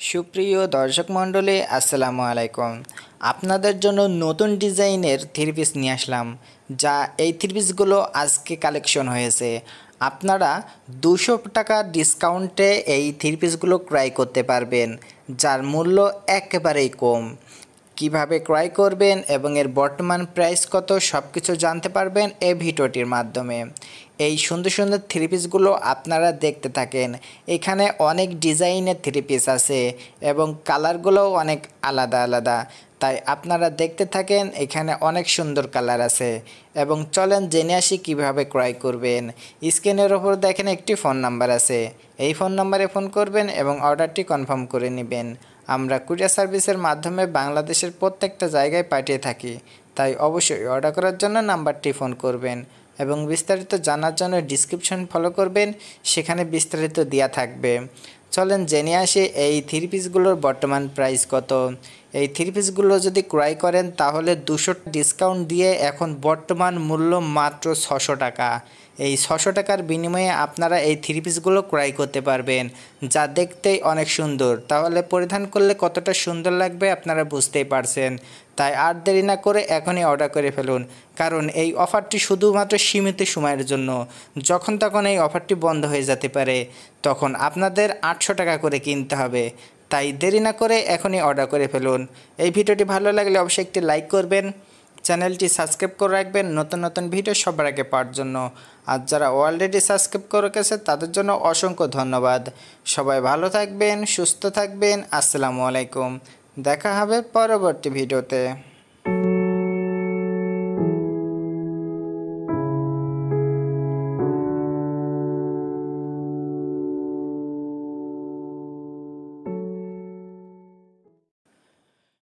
সুপ্রিয় দর্শক মণ্ডলী আসসালামু আলাইকুম। আপনাদের জন্য নতুন ডিজাইনের থ্রি পিস নিয়ে আসলাম, যা এই থ্রি পিসগুলো আজকে কালেকশন হয়েছে। আপনারা 200 টাকা ডিসকাউন্টে এই থ্রি পিসগুলো ক্রয় করতে পারবেন, যার মূল্য একেবারেই কম। কিভাবে ক্রয় করবেন এবং এর বর্তমান প্রাইস কত সব কিছু জানতে পারবেন এই ভিডিওটির মাধ্যমে। এই সুন্দর সুন্দর থ্রি পিসগুলো আপনারা দেখতে থাকেন। এখানে অনেক ডিজাইনের থ্রি পিস আছে এবং কালারগুলোও অনেক আলাদা আলাদা, তাই আপনারা দেখতে থাকেন। এখানে অনেক সুন্দর কালার আছে এবং চলেন জেনে আসি কীভাবে ক্রয় করবেন। স্ক্রিনের ওপর দেখেন একটি ফোন নাম্বার আছে, এই ফোন নাম্বারে ফোন করবেন এবং অর্ডারটি কনফার্ম করে নেবেন। আমরা কুরিয়ার সার্ভিসের মাধ্যমে বাংলাদেশের প্রত্যেকটা জায়গায় পাঠিয়ে থাকি, তাই অবশ্যই অর্ডার করার জন্য নাম্বারটি ফোন করবেন এবং বিস্তারিত জানার জন্য ডিসক্রিপশন ফলো করবেন, সেখানে বিস্তারিত দেওয়া থাকবে। চলেন জেনে আসি এই থ্রি পিসগুলোর বর্তমান প্রাইস কত। এই থ্রি পিসগুলো যদি ক্রয় করেন তাহলে 200 ডিসকাউন্ট দিয়ে এখন বর্তমান মূল্য মাত্র 600 টাকা। এই 600 টাকার বিনিময়ে আপনারা এই থ্রি পিসগুলো ক্রয় করতে পারবেন, যা দেখতেই অনেক সুন্দর। তাহলে পরিধান করলে কতটা সুন্দর লাগবে আপনারা বুঝতেই পারছেন। তাই আর দেরি না করে এখনই অর্ডার করে ফেলুন, কারণ এই অফারটি শুধুমাত্র সীমিত সময়ের জন্য। যখন তখন এই অফারটি বন্ধ হয়ে যেতে পারে, তখন আপনাদের 800 টাকা করে কিনতে হবে। তাই দেরি না করে এখনই অর্ডার করে ফেলুন। এই ভিডিওটি ভালো লাগলে অবশ্যই একটি লাইক করবেন, চ্যানেলটি সাবস্ক্রাইব করে রাখবেন নতুন নতুন ভিডিও সবার আগে পাওয়ার জন্য। আর যারা অলরেডি সাবস্ক্রাইব করে রেখেছে তাদের জন্য অসংখ্য ধন্যবাদ। সবাই ভালো থাকবেন, সুস্থ থাকবেন। আসসালামু আলাইকুম। দেখা হবে পরবর্তী ভিডিওতে।